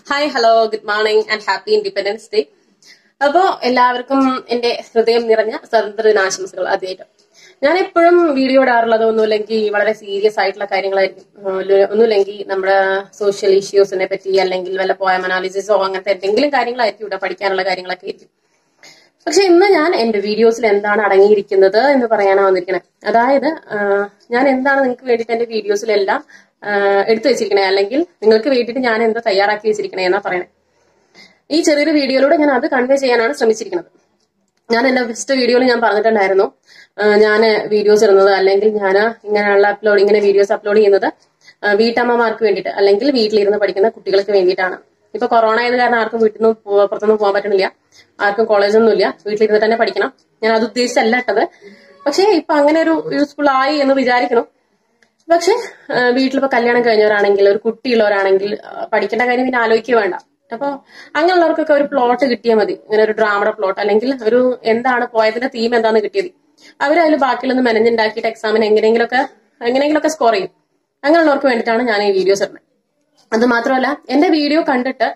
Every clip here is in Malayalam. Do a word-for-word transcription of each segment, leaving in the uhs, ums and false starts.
Hi hello good morning and happy Independence Day. അപ്പോ എല്ലാവർക്കും എന്റെ ഹൃദയം നിറഞ്ഞ സ്വാതന്ത്ര്യ ദിനാശംസകൾ. ആദ്യമായിട്ട് ഞാൻ എപ്പോഴും വീഡിയോ ഇടാറുള്ളത് ഒന്നുമില്ലെങ്കിൽ വളരെ സീരിയസ് ആയിട്ടുള്ള കാര്യങ്ങളായിരിക്കും, ഒന്നുമില്ലെങ്കിൽ നമ്മുടെ സോഷ്യൽ ഇഷ്യൂസിനെ പറ്റി അല്ലെങ്കിൽ വല്ല പോയം അനാലിസിസോ അങ്ങനത്തെ എന്തെങ്കിലും കാര്യങ്ങളായിരിക്കും ഇവിടെ, പഠിക്കാനുള്ള കാര്യങ്ങളൊക്കെ ആയിരിക്കും. പക്ഷെ ഇന്ന് ഞാൻ എന്റെ വീഡിയോസിൽ എന്താണ് അടങ്ങിയിരിക്കുന്നത് എന്ന് പറയാനാണ് വന്നിരിക്കണേ. അതായത് ഞാൻ എന്താണ് നിങ്ങൾക്ക് വേണ്ടിയിട്ട് എന്റെ വീഡിയോസിലെല്ലാം എടുത്തു വെച്ചിരിക്കണേ, അല്ലെങ്കിൽ നിങ്ങൾക്ക് വേണ്ടിയിട്ട് ഞാൻ എന്താ തയ്യാറാക്കി വെച്ചിരിക്കണേ എന്നാ പറയണേ. ഈ ചെറിയൊരു വീഡിയോയിലൂടെ ഞാൻ അത് കൺവേ ചെയ്യാനാണ് ശ്രമിച്ചിരിക്കുന്നത്. ഞാൻ എന്റെ ഫസ്റ്റ് വീഡിയോയിൽ ഞാൻ പറഞ്ഞിട്ടുണ്ടായിരുന്നു, ഞാൻ വീഡിയോസ് ഇടുന്നത് അല്ലെങ്കിൽ ഞാൻ ഇങ്ങനെയുള്ള അപ്ലോഡ് ഇങ്ങനെ വീഡിയോസ് അപ്ലോഡ് ചെയ്യുന്നത് വീട്ടമ്മമാർക്ക് വേണ്ടിയിട്ട് അല്ലെങ്കിൽ വീട്ടിലിരുന്ന് പഠിക്കുന്ന കുട്ടികൾക്ക് വേണ്ടിയിട്ടാണ്. ഇപ്പൊ കൊറോണ ആയത് കാരണം ആർക്കും വീട്ടിൽ നിന്ന് പുറത്തൊന്നും പോകാൻ പറ്റണില്ല, ആർക്കും കോളേജൊന്നും ഇല്ല, വീട്ടിലിരുന്ന് തന്നെ പഠിക്കണം. ഞാൻ അത് ഉദ്ദേശിച്ചല്ല ഇട്ടത്. പക്ഷെ ഇപ്പൊ അങ്ങനെ ഒരു യൂസ്ഫുൾ ആയി എന്ന് വിചാരിക്കണം. പക്ഷെ വീട്ടിലിപ്പോ കല്യാണം കഴിഞ്ഞവരാണെങ്കിൽ, ഒരു കുട്ടിയുള്ളവരാണെങ്കിൽ പഠിക്കേണ്ട കാര്യം പിന്നെ ആലോചിക്കുക വേണ്ട. അപ്പൊ അങ്ങനെയുള്ളവർക്കൊക്കെ ഒരു പ്ലോട്ട് കിട്ടിയാൽ മതി, ഇങ്ങനെ ഒരു ഡ്രാമയുടെ പ്ലോട്ട് അല്ലെങ്കിൽ ഒരു എന്താണ് പോയതിന്റെ തീം എന്താന്ന് കിട്ടിയത്, അവരതിൽ ബാക്കിയുള്ളൊന്ന് മെനഞ്ഞുണ്ടാക്കിയിട്ട് എക്സാമിന് എങ്ങനെയെങ്കിലുമൊക്കെ എങ്ങനെയെങ്കിലുമൊക്കെ സ്കോർ ചെയ്യും. അങ്ങനെയുള്ളവർക്ക് വേണ്ടിയിട്ടാണ് ഞാൻ ഈ വീഡിയോസ് ഇടുന്നത്. അത് മാത്രമല്ല, എന്റെ വീഡിയോ കണ്ടിട്ട്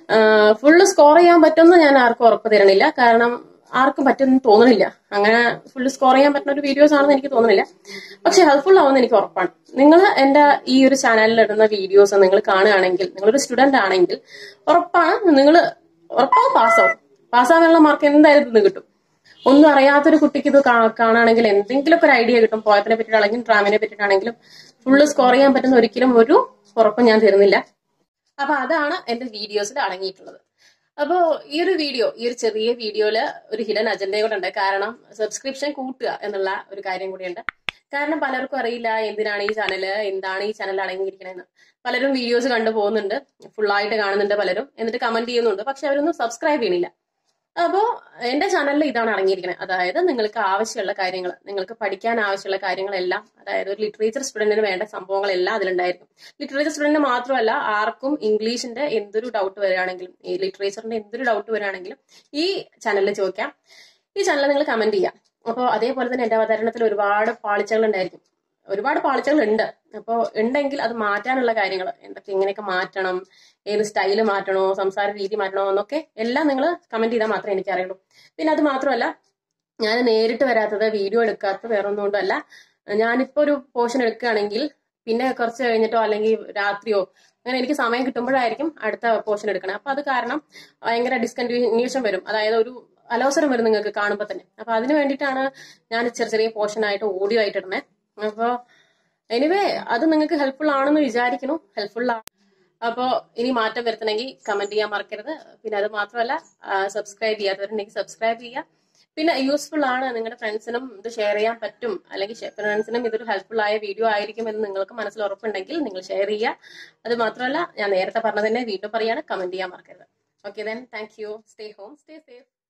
ഫുള്ള് സ്കോർ ചെയ്യാൻ പറ്റുമെന്ന് ഞാൻ ആർക്കും ഉറപ്പ് തരണില്ല. കാരണം ആർക്കും പറ്റുമെന്ന് തോന്നണില്ല. അങ്ങനെ ഫുള്ള് സ്കോർ ചെയ്യാൻ പറ്റുന്ന ഒരു വീഡിയോസ് ആണെന്ന് എനിക്ക് തോന്നുന്നില്ല. പക്ഷെ ഹെൽപ്ഫുൾ ആവുമെന്ന് എനിക്ക് ഉറപ്പാണ്. നിങ്ങൾ എന്റെ ഈ ഒരു ചാനലിൽ ഇടുന്ന വീഡിയോസ് നിങ്ങൾ കാണുകയാണെങ്കിൽ, നിങ്ങളൊരു സ്റ്റുഡന്റ് ആണെങ്കിൽ ഉറപ്പാണ് നിങ്ങൾ ഉറപ്പാവും പാസ്സാവും. പാസ്സാവാനുള്ള മാർക്ക് എന്തായാലും ഇന്ന് കിട്ടും. ഒന്നും അറിയാത്തൊരു കുട്ടിക്ക് ഇത് കാണുകയാണെങ്കിൽ എന്തെങ്കിലുമൊക്കെ ഒരു ഐഡിയ കിട്ടും. പോയത്തിനെ പറ്റിയിട്ടാണെങ്കിലും ഡ്രാമിനെ പറ്റിയിട്ടാണെങ്കിലും ഫുള്ള് സ്കോർ ചെയ്യാൻ പറ്റുന്ന ഒരിക്കലും ഒരു ഉറപ്പും ഞാൻ തരുന്നില്ല. അപ്പൊ അതാണ് എന്റെ വീഡിയോസിൽ അടങ്ങിയിട്ടുള്ളത്. അപ്പോ ഈ ഒരു വീഡിയോ, ഈ ഒരു ചെറിയ വീഡിയോയില് ഒരു ഹിഡൻ അജണ്ടയും കൂടെ ഉണ്ട്. കാരണം സബ്സ്ക്രിപ്ഷൻ കൂട്ടുക എന്നുള്ള ഒരു കാര്യം കൂടിയുണ്ട്. കാരണം പലർക്കും അറിയില്ല എന്തിനാണ് ഈ ചാനല്, എന്താണ് ഈ ചാനൽ അടങ്ങിയിരിക്കണെന്ന്. പലരും വീഡിയോസ് കണ്ടു പോകുന്നുണ്ട്, ഫുള്ളായിട്ട് കാണുന്നുണ്ട് പലരും, എന്നിട്ട് കമന്റ് ചെയ്യുന്നുണ്ട്. പക്ഷെ അവരൊന്നും സബ്സ്ക്രൈബ് ചെയ്യണില്ല. അപ്പോ എന്റെ ചാനലിൽ ഇതാണ് അടങ്ങിയിരിക്കുന്നത്. അതായത് നിങ്ങൾക്ക് ആവശ്യമുള്ള കാര്യങ്ങൾ, നിങ്ങൾക്ക് പഠിക്കാൻ ആവശ്യമുള്ള കാര്യങ്ങളെല്ലാം, അതായത് ഒരു ലിറ്ററേച്ചർ സ്റ്റുഡന്റിന് വേണ്ട സംഭവങ്ങളെല്ലാം അതിലുണ്ടായിരിക്കും. ലിറ്ററേച്ചർ സ്റ്റുഡന്റിന് മാത്രമല്ല, ആർക്കും ഇംഗ്ലീഷിന്റെ എന്തൊരു ഡൗട്ട് വരികയാണെങ്കിലും, ഈ ലിറ്ററേച്ചറിന്റെ എന്തൊരു ഡൗട്ട് വരികയാണെങ്കിലും ഈ ചാനലിൽ ചോദിക്കാം. ഈ ചാനലിൽ നിങ്ങൾ കമന്റ് ചെയ്യാം. അപ്പോൾ അതേപോലെ തന്നെ എന്റെ അവതരണത്തിൽ ഒരുപാട് പാളിച്ചകൾ ഉണ്ടായിരിക്കും, ഒരുപാട് പാളിച്ചകൾ ഉണ്ട്. അപ്പോൾ ഉണ്ടെങ്കിൽ അത് മാറ്റാനുള്ള കാര്യങ്ങൾ എന്തൊക്കെ, എങ്ങനെയൊക്കെ മാറ്റണം, ഏത് സ്റ്റൈല് മാറ്റണോ, സംസാര രീതി മാറ്റണോ എന്നൊക്കെ എല്ലാം നിങ്ങൾ കമന്റ് ചെയ്താൽ മാത്രമേ എനിക്ക് അറിയുള്ളൂ. പിന്നെ അത് മാത്രമല്ല, ഞാൻ നേരിട്ട് വരാത്തത്, വീഡിയോ എടുക്കാത്തത് വേറെ ഒന്നും അല്ല. ഞാനിപ്പോ ഒരു പോർഷൻ എടുക്കുകയാണെങ്കിൽ പിന്നെ കുറച്ച് കഴിഞ്ഞിട്ടോ അല്ലെങ്കിൽ രാത്രിയോ അങ്ങനെ എനിക്ക് സമയം കിട്ടുമ്പോഴായിരിക്കും അടുത്ത പോർഷൻ എടുക്കണം. അപ്പൊ അത് കാരണം ഭയങ്കര ഡിസ്കണ്ടിന്യൂഷൻ വരും, അതായത് ഒരു അലോസരം വരും നിങ്ങൾക്ക് കാണുമ്പോൾ തന്നെ. അപ്പൊ അതിന് വേണ്ടിയിട്ടാണ് ഞാൻ ചെറിയ ചെറിയ പോർഷൻ ആയിട്ട് ഓഡിയോ ആയിട്ട് ഇടുന്നത്. അപ്പൊ എനിവേ അത് നിങ്ങൾക്ക് ഹെൽപ്ഫുൾ ആണെന്ന് വിചാരിക്കുന്നു. ഹെൽപ്ഫുൾ ആണ്. അപ്പോ ഇനി മാറ്റം വരുത്തണമെങ്കിൽ കമന്റ് ചെയ്യാൻ മറക്കരുത്. പിന്നെ അത് മാത്രമല്ല, സബ്സ്ക്രൈബ് ചെയ്യാത്തവരുണ്ടെങ്കിൽ സബ്സ്ക്രൈബ് ചെയ്യുക. പിന്നെ യൂസ്ഫുൾ ആണ്, നിങ്ങളുടെ ഫ്രണ്ട്സിനും ഇത് ഷെയർ ചെയ്യാൻ പറ്റും, അല്ലെങ്കിൽ ഫ്രണ്ട്സിനും ഇതൊരു ഹെൽപ്ഫുൾ ആയ വീഡിയോ ആയിരിക്കും എന്ന് നിങ്ങൾക്ക് മനസ്സിൽ ഉറപ്പുണ്ടെങ്കിൽ നിങ്ങൾ ഷെയർ ചെയ്യുക. അത് മാത്രമല്ല, ഞാൻ നേരത്തെ പറഞ്ഞത് തന്നെ വീണ്ടും പറയാണ്, കമന്റ് ചെയ്യാൻ മറക്കരുത്. Okay then, thank you. Stay home, stay safe.